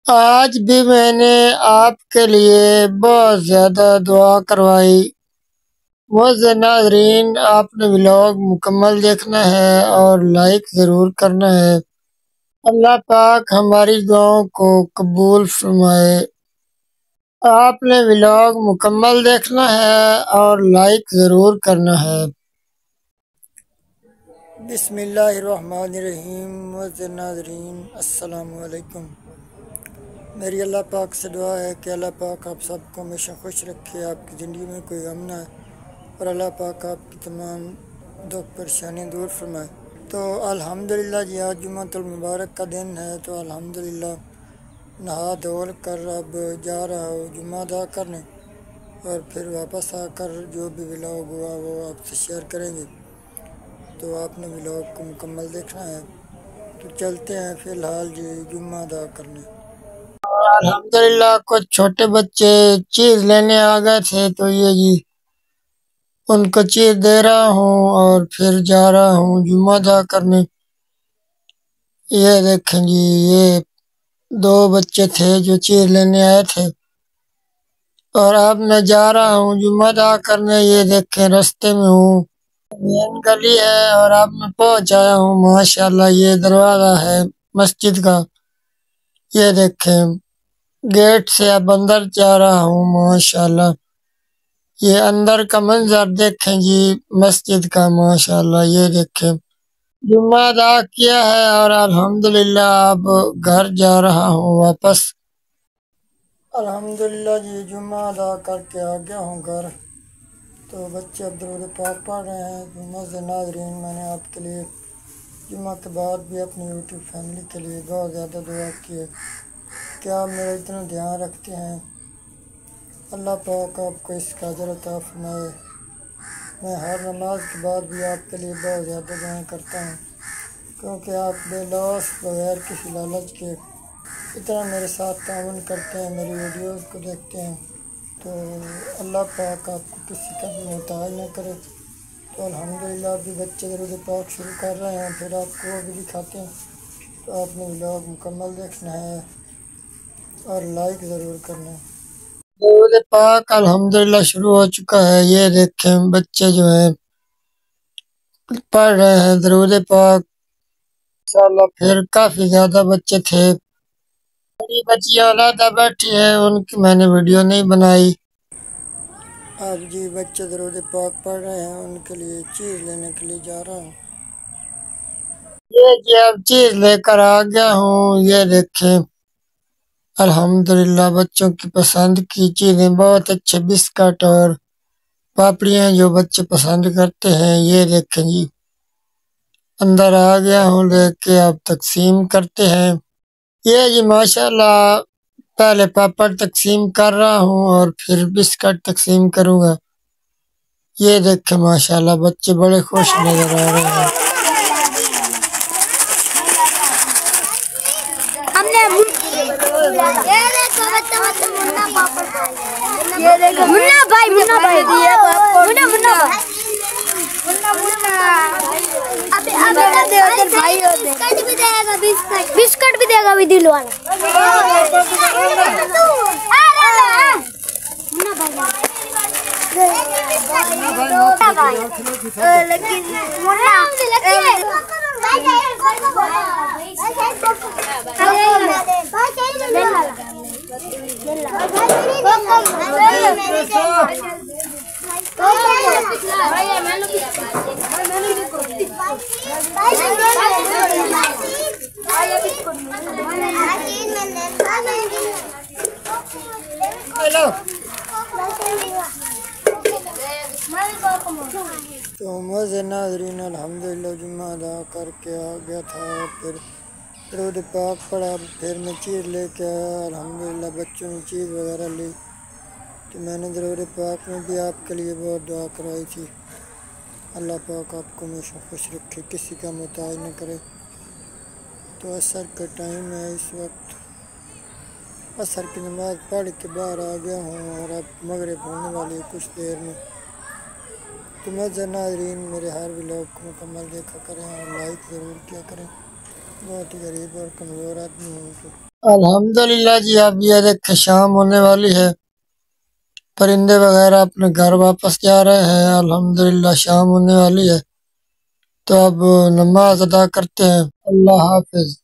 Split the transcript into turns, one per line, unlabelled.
آج بھی میں نے آپ کے لیے بہت زیادہ دعا کروائی۔ معزز ناظرین، آپ نے ولاگ مکمل دیکھنا ہے اور لائک ضرور کرنا ہے۔ اللہ پاک ہماری دعاؤں کو قبول فرمائے۔ آپ نے ولاگ مکمل دیکھنا ہے اور لائک ضرور کرنا ہے۔ بسم اللہ الرحمن الرحیم۔ معزز ناظرین السلام علیکم۔ میری اللہ پاک سے دعا ہے کہ اللہ پاک آپ سب کو ہمیشہ خوش رکھے، آپ کی زندگی میں کوئی غم نہ ہے اور اللہ پاک آپ کی تمام دکھ پریشانی دور فرمائے۔ تو الحمدللہ جی، آج جمعۃ المبارک کا دن ہے، تو الحمدللہ نہا دھو کر اب جا رہا ہوں جمعہ ادا کرنے، اور پھر واپس آ کر جو بھی ولاگ ہوا وہ آپ سے شیئر کریں گے، تو آپ نے ولاگ کو مکمل دیکھنا ہے۔ تو چلتے ہیں فی الحال جی جمعہ ادا کرنے۔ الحمدللہ کچھ چھوٹے بچے چیز لینے آ گئے تھے، تو یہ جی ان کو چیز دے رہا ہوں اور پھر جا رہا ہوں جمعہ ادا کرنے۔ یہ دیکھیں جی، یہ دو بچے تھے جو چیز لینے آئے تھے، اور اب میں جا رہا ہوں جمعہ ادا کرنے۔ یہ دیکھیں رستے میں ہوں، مین گلی ہے اور اب میں پہنچ آیا ہوں۔ ماشاءاللہ یہ دروازہ ہے مسجد کا، یہ دیکھیں گیٹ سے اب اندر جا رہا ہوں۔ ماشاءاللہ یہ اندر کا منظر دیکھیں جی مسجد کا، ماشاءاللہ یہ دیکھیں جمعہ ادا کیا ہے اور الحمدللہ اب گھر جا رہا ہوں واپس۔ الحمدللہ جی جمعہ ادا کر کے آ گیا ہوں گھر، تو بچے اب درود پاک پڑھ رہے ہیں۔ معزز ناظرین، میں نے آپ کے لیے جمعہ کے بعد بھی اپنی یوٹیوب فیملی کے لیے بہت زیادہ دعا کی ہے کہ آپ میرا اتنا دھیان رکھتے ہیں۔ اللہ پاک آپ کو اس کا اجر عطا فرمائے۔ میں ہر نماز کے بعد بھی آپ کے لیے بہت زیادہ دعائیں کرتا ہوں، کیونکہ آپ بے لوث بغیر کسی لالچ کے اتنا میرے ساتھ تعاون کرتے ہیں، میری ویڈیوز کو دیکھتے ہیں، تو اللہ پاک آپ کو کسی کا بھی محتاج نہ کرے۔ تو الحمدللہ ابھی بچے درود پاک شروع کر رہے ہیں، پھر آپ کو وہ بھی دکھاتے ہیں۔ تو آپ نے ولاگ مکمل دیکھنا ہے اور لائک ضرور کرنا ہے۔ درود پاک الحمدللہ شروع ہو چکا ہے۔ یہ دیکھیں بچے جو ہیں پڑھ رہے ہیں درود پاک، انشاءاللہ پھر کافی زیادہ بچے تھے۔ بڑی بچیاں علیحدہ بیٹھی ہیں، ان کی میں نے ویڈیو نہیں بنائی۔ اب جی بچے درود پاک پڑھ رہے ہیں، ان کے لیے چیز لینے کے لیے جا رہا ہوں۔ یہ جی اب چیز لے کر آ گیا ہوں۔ یہ دیکھیں الحمدللہ بچوں کی پسند کی چیزیں، بہت اچھے بسکٹ اور پاپڑیاں جو بچے پسند کرتے ہیں۔ یہ دیکھیں جی اندر آ گیا ہوں لے کے، اب تقسیم کرتے ہیں۔ یہ جی ماشاءاللہ پہلے پاپڑ تقسیم کر رہا ہوں اور پھر بسکٹ تقسیم کروں گا۔ یہ دیکھیں ماشاءاللہ بچے بڑے خوش نظر آ رہے ہیں۔
بسکٹ بھی دے گا بھی دل والا۔
تو معزز ناظرین الحمدللہ جمعہ ادا کر کے آ گیا تھا، پھر درود پاک پڑھا، پھر میں چیز لے کے آیا۔ الحمدللہ بچوں نے چیز وغیرہ لی، تو میں نے درود پاک میں بھی آپ کے لیے بہت دعا کرائی تھی۔ اللہ پاک آپ کو ہمیشہ خوش رکھے، کسی کا محتاج نہ کرے۔ تو عصر کا ٹائم ہے، اس وقت عصر کی نماز پڑھ کے باہر آ گیا ہوں، اور اب مغرب ہونے والی ہے کچھ دیر میں۔ تو معزز ناظرین میرے ہر ولاگ کو مکمل دیکھا کریں اور لائک ضرور کیا کریں۔ بہت ہی غریب اور کمزور آدمی ہوں تو الحمدللہ جی، اب یہ دیکھیں شام ہونے والی ہے، پرندے وغیرہ اپنے گھر واپس جا رہے ہیں۔ الحمدللہ شام ہونے والی ہے، تو اب نماز ادا کرتے ہیں۔ اللہ حافظ۔